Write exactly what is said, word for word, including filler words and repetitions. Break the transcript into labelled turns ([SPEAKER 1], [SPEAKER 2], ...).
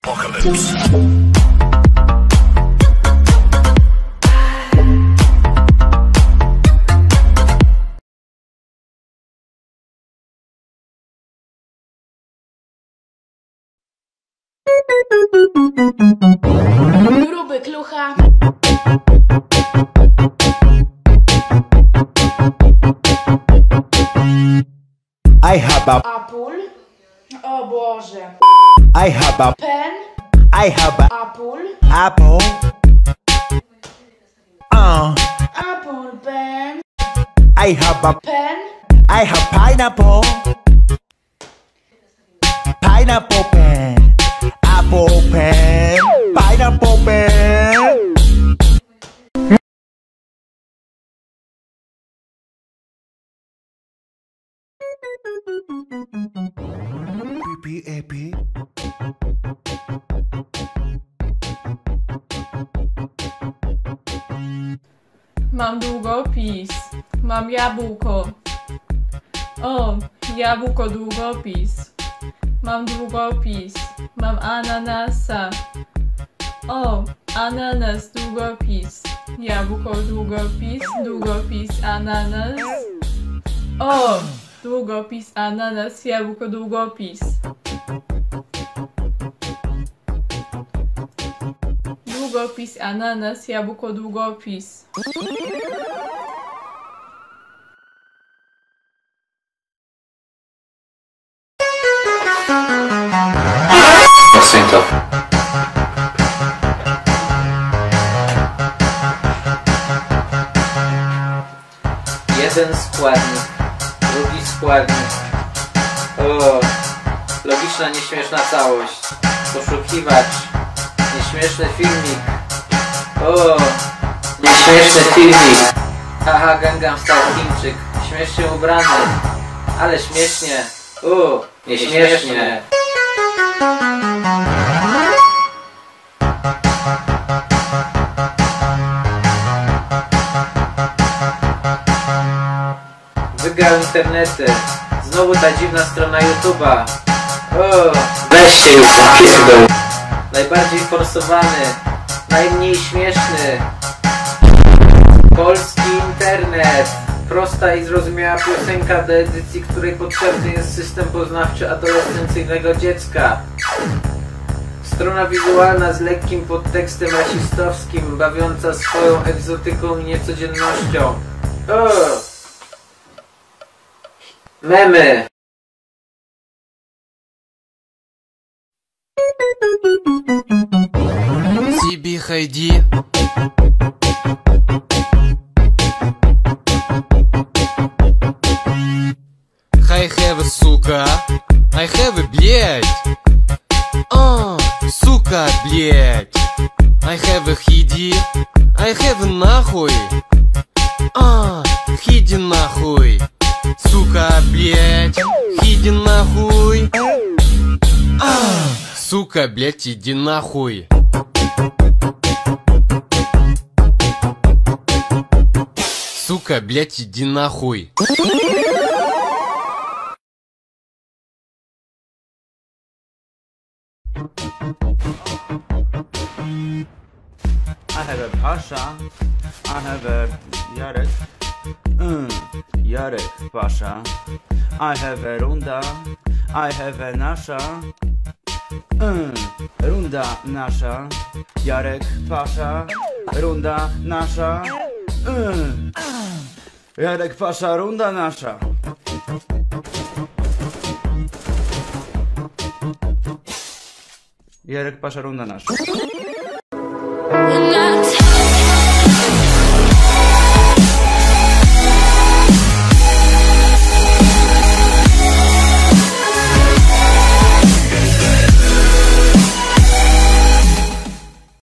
[SPEAKER 1] Apocalypse.
[SPEAKER 2] Gruby klucha.
[SPEAKER 3] I have a
[SPEAKER 2] Apple. O Boże.
[SPEAKER 3] I have a
[SPEAKER 2] Pen.
[SPEAKER 3] I have a
[SPEAKER 2] Apple.
[SPEAKER 3] apple. Uh
[SPEAKER 2] Apple pen.
[SPEAKER 3] I have a
[SPEAKER 2] Pen.
[SPEAKER 3] I have pineapple. Pineapple pen. Apple pen. Pineapple pen. P P A P.
[SPEAKER 4] Mam długopis. Mam jabłko. O, jabłko, długopis. Mam długopis. Mam ananasa. O, ananas, długopis. Jabłko, długopis. Długopis, ananas. O, długopis, ananas, jabłko, długopis. Długopis, ananas, jabłko, długopis.
[SPEAKER 5] Sinto. Jeden składnik, drugi składnik. O, logiczna, nieśmieszna całość. Poszukiwać. Nieśmieszny filmik. O, nieśmieszny filmik. Haha, Gangnam Style Chińczyk. Śmiesznie ubrany. Ale śmiesznie. O, nieśmiesznie. Wygrał internety. Znowu ta dziwna strona YouTube'a. O, weź się już napierdol. Najbardziej forsowany, najmniej śmieszny polski internet. Prosta i zrozumiała piosenka do edycji, której potrzebny jest system poznawczy adolescencyjnego dziecka. Strona wizualna z lekkim podtekstem rasistowskim, bawiąca swoją egzotyką i niecodziennością. O! Memy!
[SPEAKER 6] Сиби хайди. I have a сука. I have a блядь. А, сука, блядь. I have a хиди. I have a нахуй. А, хиди нахуй. Сука, блядь. Хиди нахуй. А, сука, блядь, иди нахуй. Сука, блядь, иди нахуй.
[SPEAKER 7] I have a Pasha. I have a Jarek. Mm, Jarek Pasha. I have a Runda. I have a Nasza. Mm, Runda Nasza. Jarek Pasha. Runda Nasza. Mm. Jarek Pasha, Runda Nasza. Jarek Pasha, Runda Nasza.